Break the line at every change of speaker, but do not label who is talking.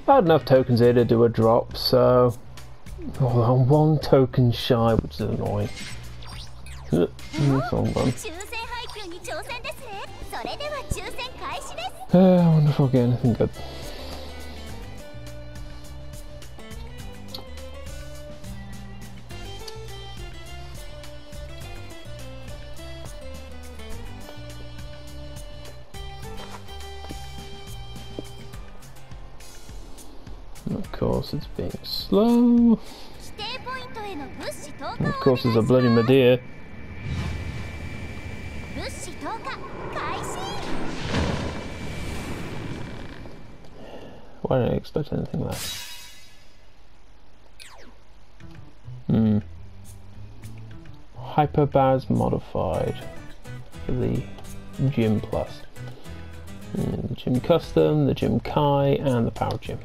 I had enough tokens here to do a drop, so I'm 1 token shy, which is annoying. That's all done. I wonder if I'll get anything good. Of course, it's being slow. And of course, there's a bloody Medea. Why didn't I expect anything less? Hyperbaz modified for the Gym Plus. The Gym Custom, the Gym Kai, and the Power Gym.